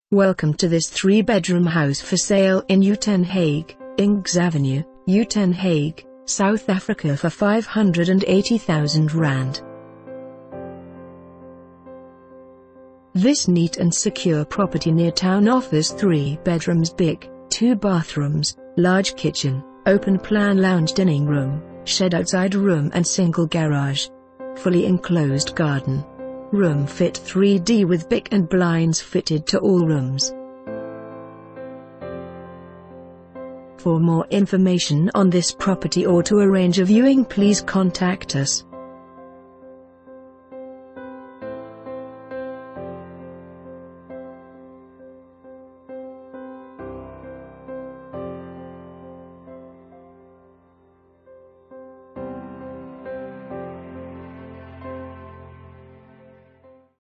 Welcome to this 3-bedroom house for sale in Uitenhage, Ings Avenue, Uitenhage, South Africa for R580,000. This neat and secure property near town offers 3 bedrooms, big, 2 bathrooms, large kitchen, open plan lounge dining room, shed outside room and single garage. Fully enclosed garden. Room fit 3D with BIC and blinds fitted to all rooms. For more information on this property or to arrange a viewing, please contact us.